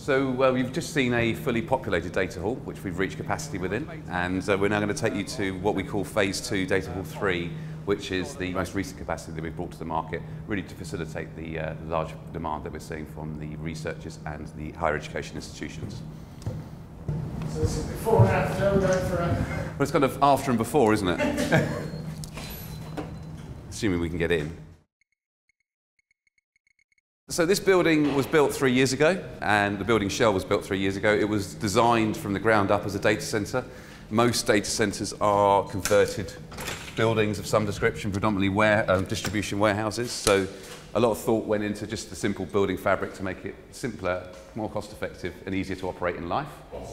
So you've just seen a fully populated data hall, which we've reached capacity within, and we're now going to take you to what we call Phase 2 Data Hall 3, which is the most recent capacity that we've brought to the market, really to facilitate the large demand that we're seeing from the researchers and the higher education institutions. So this is before and after, we're going for a... Well, it's kind of after and before, isn't it? Assuming we can get in. So this building was built 3 years ago, and the building shell was built 3 years ago. It was designed from the ground up as a data centre. Most data centres are converted buildings of some description, predominantly distribution warehouses. So a lot of thought went into just the simple building fabric to make it simpler, more cost effective and easier to operate in life.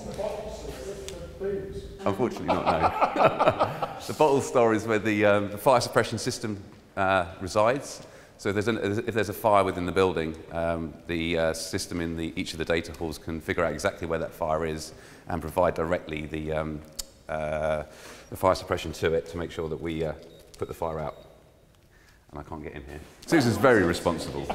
Unfortunately not, no. The bottle store is where the fire suppression system resides. So if there's a fire within the building, the system in each of the data halls can figure out exactly where that fire is and provide directly the fire suppression to it to make sure that we put the fire out. And I can't get in here. Susan's very responsible.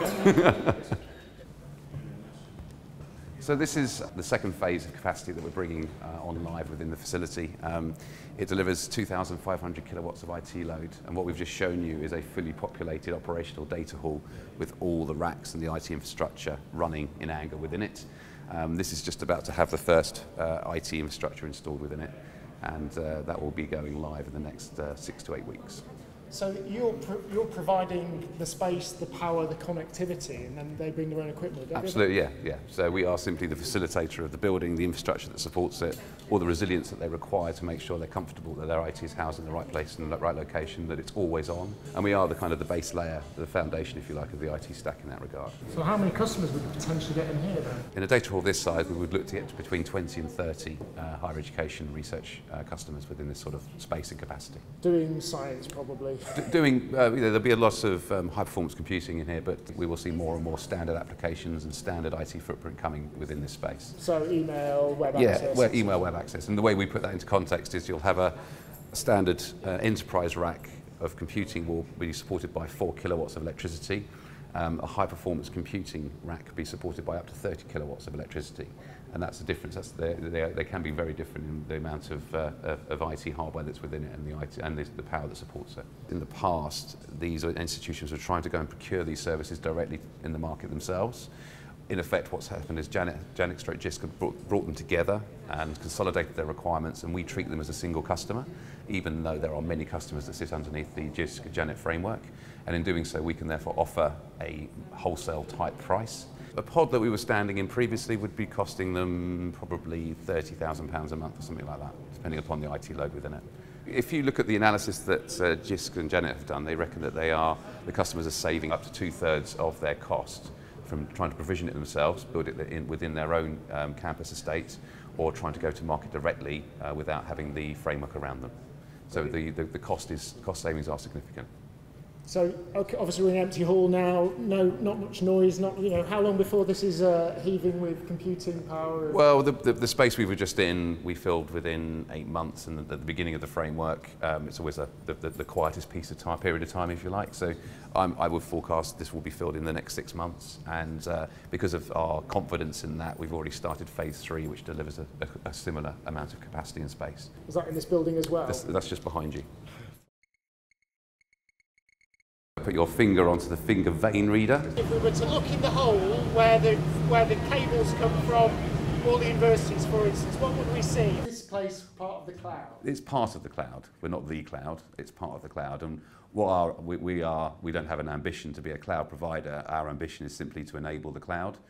So this is the second phase of capacity that we're bringing on live within the facility. It delivers 2,500 kilowatts of IT load, and what we've just shown you is a fully populated operational data hall with all the racks and the IT infrastructure running in anger within it. This is just about to have the first IT infrastructure installed within it, and that will be going live in the next 6 to 8 weeks. So you're providing the space, the power, the connectivity, and then they bring their own equipment? Absolutely, yeah. So we are simply the facilitator of the building, the infrastructure that supports it, all the resilience that they require to make sure they're comfortable, that their IT is housed in the right place and the right location, that it's always on. And we are the kind of the base layer, the foundation, if you like, of the IT stack in that regard. So how many customers would you potentially get in here then? In a data hall this size, we would look to get to between 20 and 30 higher education research customers within this sort of space and capacity. Doing science, probably? There'll be a lot of high-performance computing in here, but we will see more and more standard applications and standard IT footprint coming within this space. So email, web access? Yeah, email, web access. And the way we put that into context is you'll have a standard enterprise rack of computing will be supported by 4 kilowatts of electricity. A high-performance computing rack could be supported by up to 30 kilowatts of electricity. And that's the difference. They can be very different in the amount of IT hardware that's within it and the power that supports it. In the past, these institutions were trying to go and procure these services directly in the market themselves. In effect, what's happened is Jisc have brought them together and consolidated their requirements, and we treat them as a single customer, even though there are many customers that sit underneath the Jisc framework. And in doing so, we can therefore offer a wholesale type price. A pod that we were standing in previously would be costing them probably £30,000 a month or something like that, depending upon the IT load within it. If you look at the analysis that Jisc and Janet have done, they reckon that the customers are saving up to 2/3 of their cost from trying to provision it themselves, build it within their own campus estate, or trying to go to market directly without having the framework around them. So the cost savings are significant. So okay, obviously we're in an empty hall now. Not much noise. How long before this is heaving with computing power? Well, the space we were just in, we filled within 8 months, and at the beginning of the framework, it's always the quietest period of time, if you like. So I would forecast this will be filled in the next 6 months, and because of our confidence in that, we've already started phase 3, which delivers a similar amount of capacity and space. Is that in this building as well? That's just behind you. Put your finger onto the finger vein reader. If we were to look in the hole where the cables come from, all the universities, for instance, what would we see? Is this place part of the cloud? It's part of the cloud. We're not the cloud. It's part of the cloud. And we don't have an ambition to be a cloud provider. Our ambition is simply to enable the cloud.